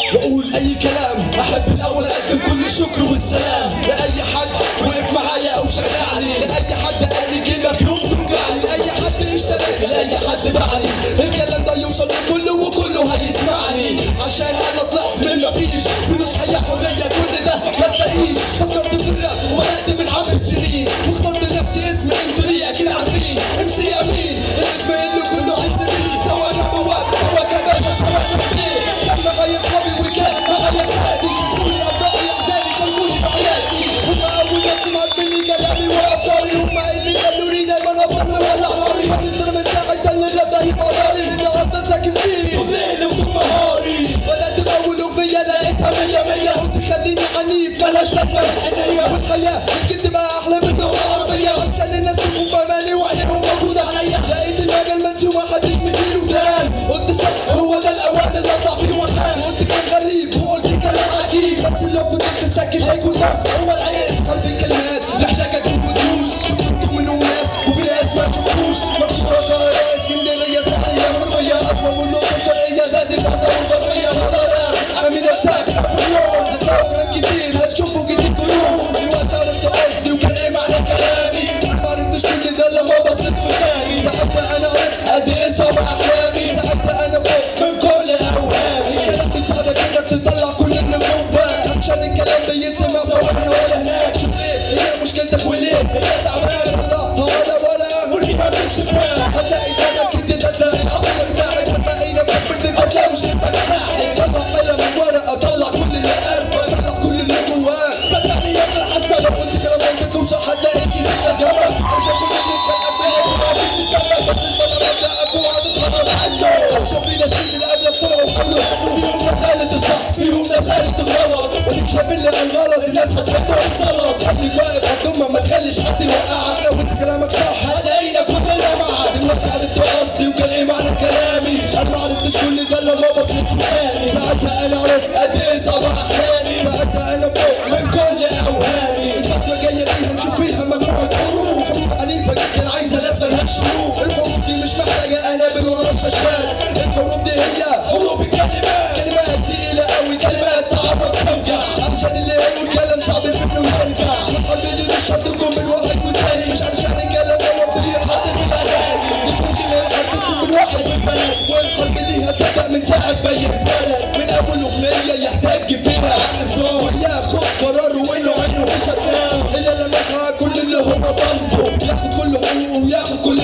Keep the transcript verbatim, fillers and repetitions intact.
واقول اي كلام. احب الاول اقدم كل الشكر والسلام لاي حد وقف معايا او شجعني، لاي حد قال لي كلمه في يوم توجعني، لاي حد اشتبهني، لاي حد باعني. الكلام ده يوصل لكله وكله هيسمعني، عشان انا طلعت من مفيش فلوس حياه حريه كل ده ما تلاقيش. فكرت في الراب وبدات من عشر سنين، واخترت لنفسي اسم انتوا ليه اكيد عارفين، ام سي امين. الاسم اللي كله عندي سواء كبواب سواء كباشا سواء كبير. كان معايا اصحابي وكان معايا اصحابي، شوفوني اعضائي احزاني شاركوني بحياتي. هم اول ناس معبلي كلامي وافكاري، هم اللي خلوني دايما افضل مولع ناري. هتقدر من ساعه ده اللي الراب ده يبقى ناري، اللي افضل ساكن فيه طول ليلي وطول نهاري. بدات باول اغنيه لقيتها مية مية، قلت خليني عنيف ملهاش لازمه الحنيه والحياه، يمكن تبقى احلى من اللغه العربيه، علشان الناس تكون فاهماني وعينيهم موجوده عليا. لقيت المجال منسي ومحدش مديله ودان، قلت صح هو ده الاوان اللي اطلع فيه وردان. قلت كلام غريب وقلت كلام عجيب، بس لو فضلت ساكت هيكون ده هو العيب. قلب الكلمات محتاجه تكون وتدوس، شوفوا انتوا منهم ناس وفي ناس ما شفتوش. مقصود القاهره اسكندريه اسماعيليه مرميه اسوأ من الاقصر شرقيه زادت عندها والغربيه. انا من ارتاح مليون هتلاقوا كلام جديد هتشوفوا جديد كلهم. دلوقتي عرفت قصدي وكان ايه معنى كلامي، ما عرفتش كل ده لما بصيت قدامي. ساعتها انا عرفت قد ايه صعب احلامي، ساعتها انا فوق من كل اوهامي. كلام بيساعدك انك تطلع كل اللي جواك، عشان الكلام بيتسمع سواء هنا ولا هناك. شوف ايه هي مشكلتك وليه هي تعبان، هلا هلا ولا ورميها من الشباك. هتلاقي دمك انت هتلاقي الاخر بتاعك، هتلاقي نفسك بدك هتلاقي مش انت بتاعك. طلع قلم وورقه طلع كل اللي قلبك، طلع كل اللي جواك. صدقني يا ابن الحسن لو قلت كلام منطقي وصح هتلاقي كتير ناس جنبك، عشان كل اللي كان قبلك ما في بيسمعك، بس انت لما تلاقيك وهتتخرج عنه. عشان في ناس اللي قبلك طلعوا حلو، فيهم ناس قالت الصح فيهم ناس قالت الغلط، ونكشف اللي عن غلط الناس هتحطها السلط. خليك واقف هتضمها ما تخليش حد يوقعك، لو انت كلامك صح هتلاقينا كلنا معاك. دلوقتي عرفت قصدي وكان ايه معنى كلامي، انا ما عرفتش كل ده لما بصيت قدامي. ساعتها انا عرفت قد ايه صعب احلامي، ساعتها انا فوق من كل اوهامي. الفترة جاية فيها نشوف فيها مجموعة حروب عنيفة جدا عايزة ناس ملهاش شروط. الحروب دي مش محتاجة انابل ولا رشاشات، الحروب دي هي حروب الكلمات. كلمات تقيلة قوي كلمات تعبط توجع، علشان اللي هيقول كلام صعب منه ويرجع. الحرب دي مش هتكون من واحد والتاني، مش علشان الكلام ده وفي حد من الاغاني. المفروض ان الحرب تكون من واحد والبلد، والحرب دي هتبدأ من ساعة ما يتولد. من اول اغنية يحتاج فيها عقل صوت، ياخد قراره وانه عينه مش هتنام الا لما يحقق كل اللي هو طالبه، ياخد كل حقوقه وياخد كل